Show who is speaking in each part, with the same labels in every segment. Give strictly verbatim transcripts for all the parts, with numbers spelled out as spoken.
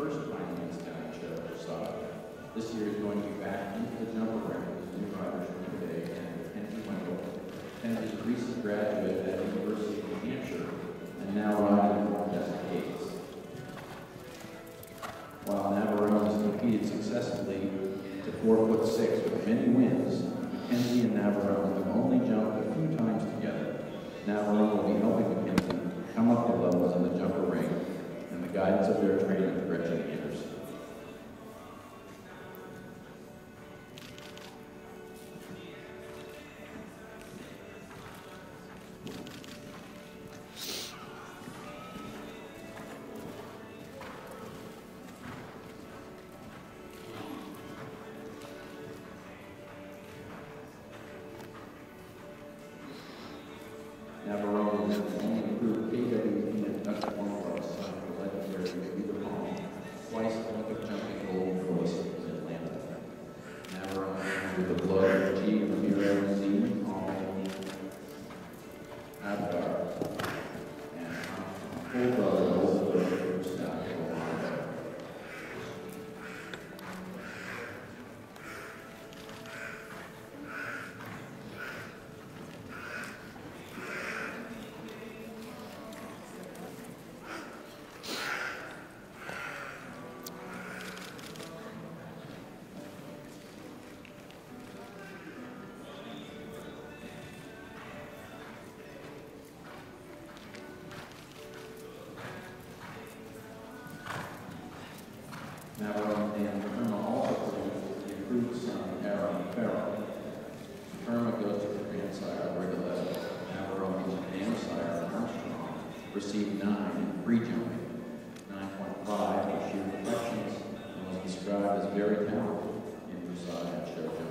Speaker 1: first finance talent show for Sodom. This year is going to be back into the jumper ring with new riders from today and Mackenzie Wendell. Mackenzie is a recent graduate at the University of New Hampshire and now riding for Odessa Gates. While Navarone has competed successfully to four foot six with many wins, Mackenzie and Navarone have only jumped a few times together. Navarone will be helping Mackenzie come up to levels in the jumper ring and the guidance of their trainer, Gretchen Anderson. Navarone is the only approved K W P and Dutch formula son of the legendary Peter Hall, twice Olympic jumping gold medalist in Atlanta. Navarone is with the blood of G. Ramiro, Z. Hall, Abdar, and full brother of Elizabeth from South Carolina. Navarone and Irma also produced the approved son, Aaron Farrell. Irma goes to her grandsire, Rigoletto. Navarone's grandsire, Armstrong, received nine in free jumping, nine point five for sheer perfections, and was described as very talented in dressage and show jumping.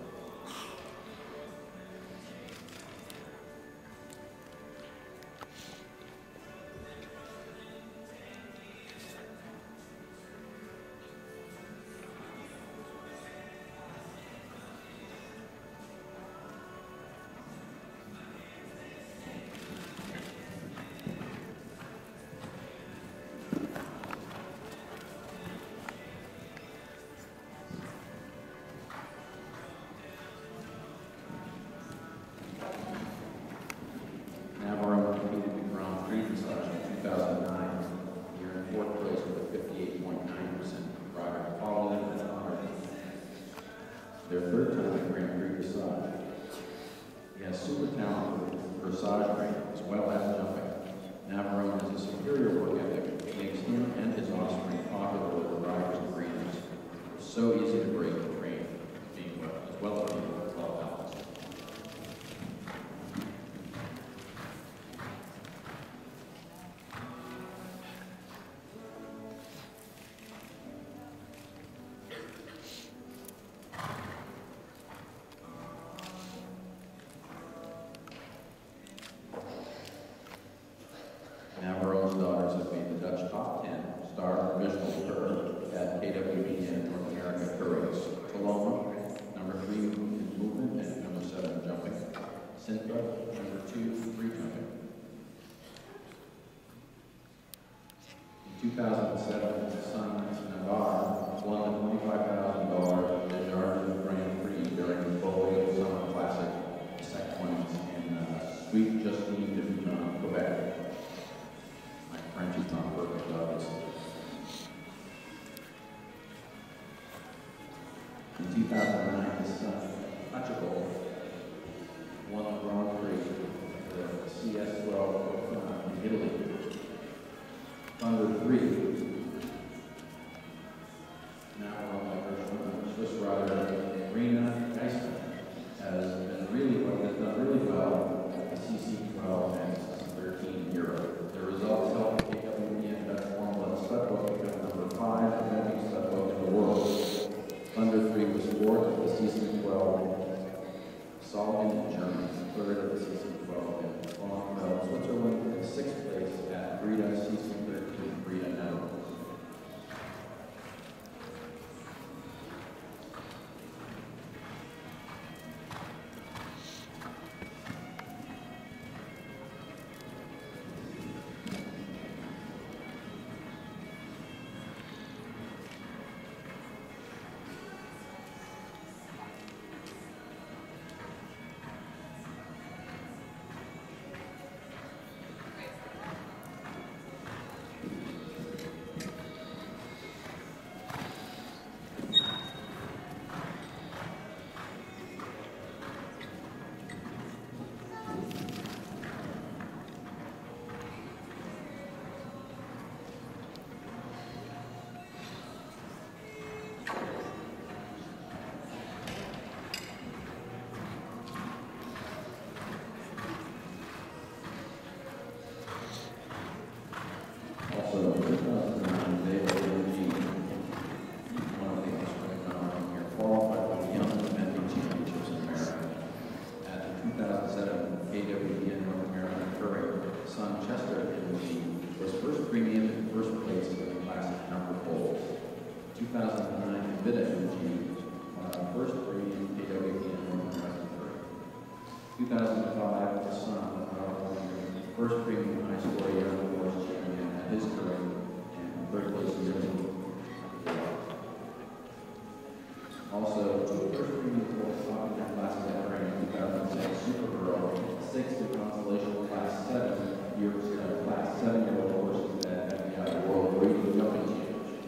Speaker 1: Navarone competed in Grand Prix dressage in two thousand nine. He earned fourth place with a fifty-eight point nine percent rider, following in honor. Their third time in Grand Prix dressage. He has super talent for dressage training as well as jumping. Navarone has a superior work ethic that makes him and his offspring popular with the riders and breeders. They're so easy to break and train, being well, as well as being well balanced. Navarone's daughters have made the Dutch top ten, star provisional third at K W P N North America Curries. Paloma, number three in movement and number seven in jumping. Cinta, number two, free jumping. In two thousand seven, his son Navarre won the twenty-five thousand dollars Desjardins Grand Prix during the Beaulieu Summer Classic, the second one in uh, Sweet Justine de Vigan, Quebec. My French is not perfect, obviously. In two thousand nine, his son, Archibald, won the Grand Prix of the C S twelve in Italy. Thunder three, now on the Swiss rider, Rena Geisman, has been really well, has done really well at the C C twelve and C C thirteen in Europe. The results helped K W P N Dutch Formula stud book become number five defending stud book in the world. Thunder three was fourth at the C C twelve, Solving in Germany, third at the C C twelve, and Bonn, Switzerland, and sixth place at Breda C C thirteen, Breda, Netherlands. Also, two first premium sports hockey classes at training two thousand six Supergirl, six to Constellation Class seven, year, uh, Class seven year old courses at F B I World Raging Jumping Championships.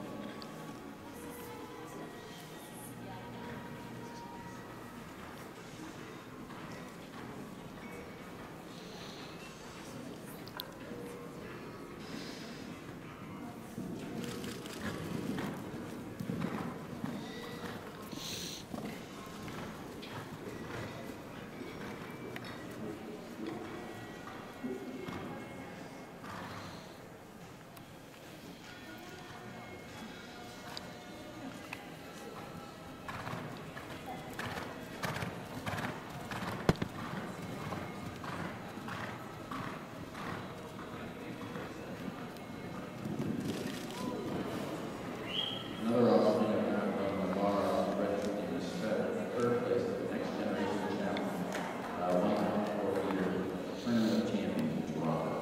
Speaker 1: Another awesome thing I found from the bar is Frederick Respect, third place at the Next Generation Challenge, uh, one hundred four meter tournament of champions in Toronto.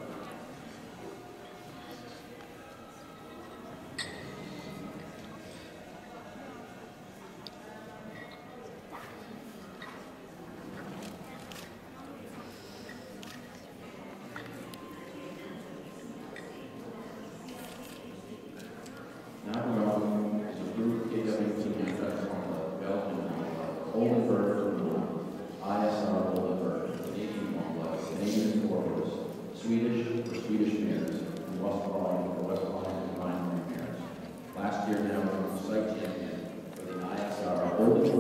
Speaker 1: Now we're on is a group K W T manufacturer from the Belgian Oldenburg, I S R Oldenburg, Canadian Formula, Canadian Corpus, Swedish for Swedish Mares, and Westfalen for Westfalen Combined Mares. Last year, now we're site champion for the I S R Oldenburg